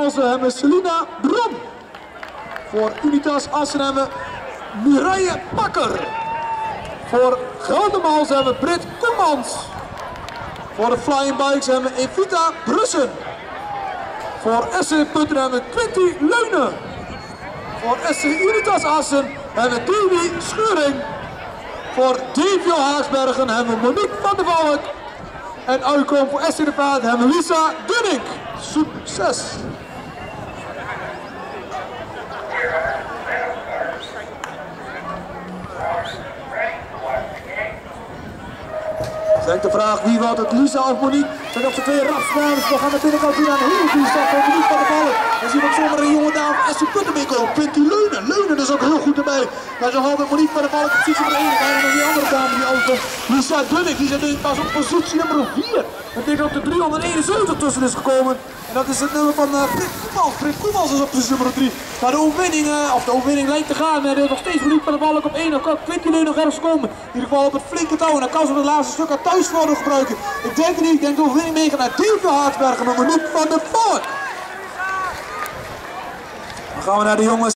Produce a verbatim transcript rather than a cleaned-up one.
Geldermalsen hebben we Selina Brom. Voor Unitas Assen hebben we Mireille Bakker. Voor Geldermalsen hebben we Britt Koemans. Voor de Flying Bikes hebben we Evita Brussen. Voor S C Putten hebben we Quinty Leunen. Voor S C Unitas Assen hebben we Davy Schuring. Voor D V O Haaksbergen hebben we Monique van der Valk. En uitkom voor S C de Paard hebben we Lisa Gunning. Succes! Zeg de vraag wie wordt het, Lisa of Monique? Zijn op de twee rapspaarders. We gaan naar binnenkant hier aan de hoek. Die staat voor Monique van der Valk. En zien we ook zomaar een jonge dame van S C Puttenwinkel. Quinty Leunen. Leunen is ook heel goed erbij. Maar zo hadden Monique van der Valk op positie nummer één. En dan nog die andere dame die uitkomt. Lisa Gunning. Die zit pas op positie nummer vier. Ik denk dat er driehonderdeenenzeventig tussen is gekomen. En dat is het nummer van uh, Britt Koemans. Britt Koemans is op positie nummer drie. Maar de overwinning, uh, of de overwinning lijkt te gaan. Met uh, nog steeds Monique van der Valk op één. Dan kan Quinty Leunen nog ergens komen. In ieder geval op het flinke touw. En dan kan ze het laatste stuk aan thuisvoordeel gebruiken. Ik denk het niet. Ik denk de overwinning meegaan naar D V O Haaksbergen met Monique van der Valk. Dan gaan we naar de jongens.